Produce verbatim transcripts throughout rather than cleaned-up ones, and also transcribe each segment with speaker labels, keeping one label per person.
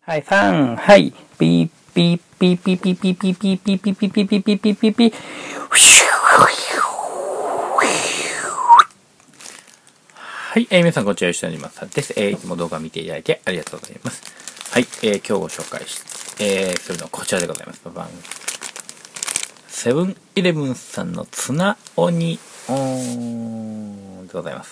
Speaker 1: はい、さん、はい、ピーピーピーピーピーピーピーピーピーピーピーピーピーピーピーピーピーはい、えー、皆さんこんにちは、吉田にまさです。えー、いつも動画を見ていただいてありがとうございます。はい、えー、今日ご紹介し、えー、するのはこちらでございます。ババン。セブンイレブンさんのツナオニオンでございます。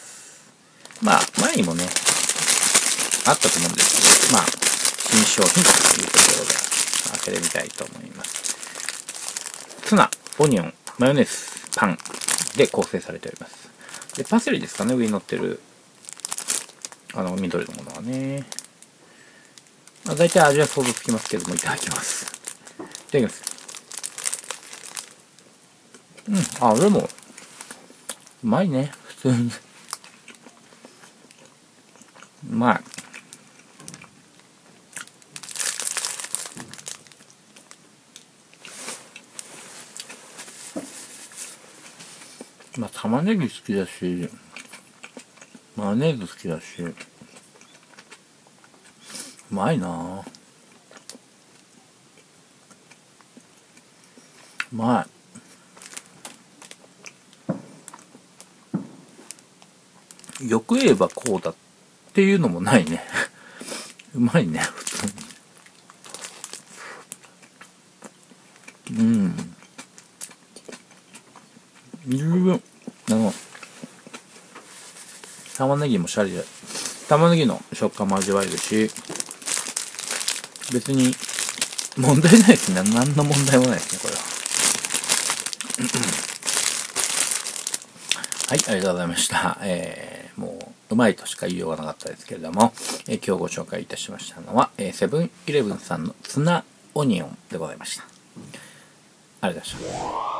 Speaker 1: まあ、前にもね、あったと思うんですけど、まあ、新商品というところで開けてみたいと思います。ツナ、オニオン、マヨネーズ、パンで構成されております。で、パセリですかね、上に乗ってる、あの、緑のものはね。まあ、大体味は想像つきますけども、いただきます。いただきます。うん、あ、でも、うまいね、普通に。うまい。まあ、玉ねぎ好きだし、マヨネーズ好きだし、うまいなぁ。うまい。よく言えばこうだっていうのもないね。うまいね、普通に。うん。十分。あの、玉ねぎもシャリで、玉ねぎの食感も味わえるし、別に問題ないですね。何の問題もないですね、これは。はい、ありがとうございました。えー、もう、うまいとしか言いようがなかったですけれども、えー、今日ご紹介いたしましたのは、えー、セブンイレブンさんのツナオニオンでございました。ありがとうございました。